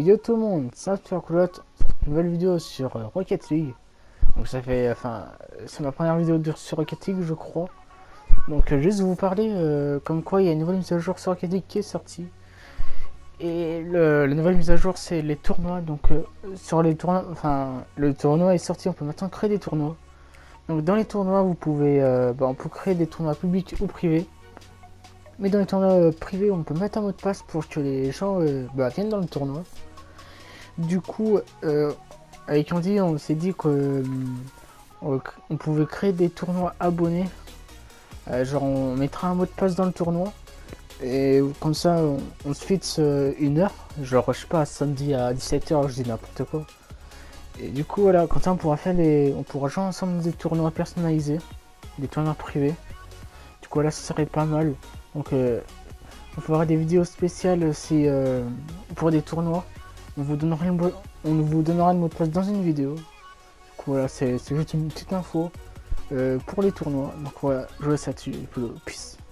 Yo tout le monde, ça c'est Culotte, nouvelle vidéo sur Rocket League. Donc ça fait, c'est ma première vidéo sur Rocket League je crois. Donc juste vous parler comme quoi il y a une nouvelle mise à jour sur Rocket League qui est sortie. Et la nouvelle mise à jour c'est les tournois. Donc sur les tournois, le tournoi est sorti, on peut maintenant créer des tournois. Donc dans les tournois vous pouvez, on peut créer des tournois publics ou privés. Mais dans les tournois privés on peut mettre un mot de passe pour que les gens viennent dans le tournoi. Du coup, avec Andy, on s'est dit qu'on pouvait créer des tournois abonnés. Genre, on mettra un mot de passe dans le tournoi. Et comme ça, on se fixe une heure. Genre, je sais pas, samedi à 17h, je dis n'importe quoi. Et du coup, voilà, comme ça, on pourra jouer ensemble des tournois personnalisés, des tournois privés. Du coup, là, ça serait pas mal. Donc, on fera des vidéos spéciales aussi pour des tournois. On vous donnera le mot de passe dans une vidéo. Donc voilà, c'est juste une petite info pour les tournois. Donc voilà, je vous laisse là-dessus. Peace.